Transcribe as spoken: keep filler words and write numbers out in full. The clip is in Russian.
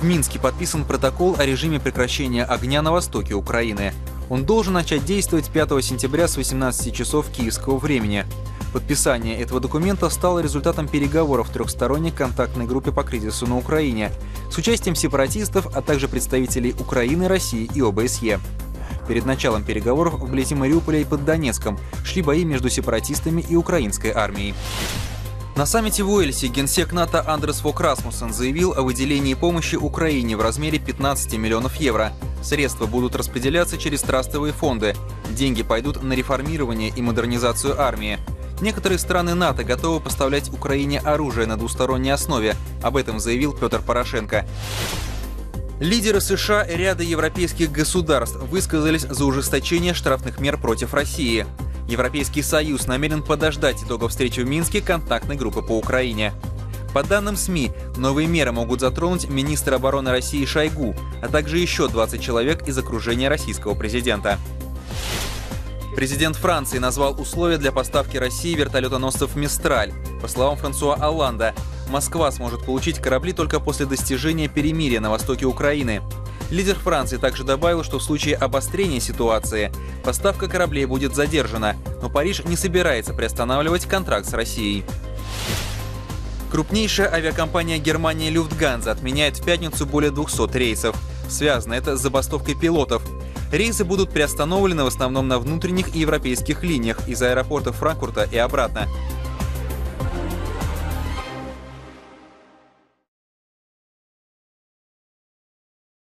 В Минске подписан протокол о режиме прекращения огня на востоке Украины. Он должен начать действовать пятого сентября с восемнадцати часов киевского времени. Подписание этого документа стало результатом переговоров в трехсторонней контактной группе по кризису на Украине с участием сепаратистов, а также представителей Украины, России и ОБСЕ. Перед началом переговоров вблизи Мариуполя и под Донецком шли бои между сепаратистами и украинской армией. На саммите в Уэльсе генсек НАТО Андерс Фок Расмуссен заявил о выделении помощи Украине в размере пятнадцати миллионов евро. Средства будут распределяться через трастовые фонды. Деньги пойдут на реформирование и модернизацию армии. Некоторые страны НАТО готовы поставлять Украине оружие на двусторонней основе. Об этом заявил Петр Порошенко. Лидеры США и ряда европейских государств высказались за ужесточение штрафных мер против России. Европейский Союз намерен подождать итогов встречи в Минске контактной группы по Украине. По данным СМИ, новые меры могут затронуть министра обороны России Шойгу, а также еще двадцать человек из окружения российского президента. Президент Франции назвал условия для поставки России вертолетоносцев «Мистраль». По словам Франсуа Олланда, Москва сможет получить корабли только после достижения перемирия на востоке Украины. Лидер Франции также добавил, что в случае обострения ситуации поставка кораблей будет задержана, но Париж не собирается приостанавливать контракт с Россией. Крупнейшая авиакомпания Германии «Люфтганза» отменяет в пятницу более двухсот рейсов. Связано это с забастовкой пилотов. Рейсы будут приостановлены в основном на внутренних и европейских линиях из аэропортов Франкфурта и обратно.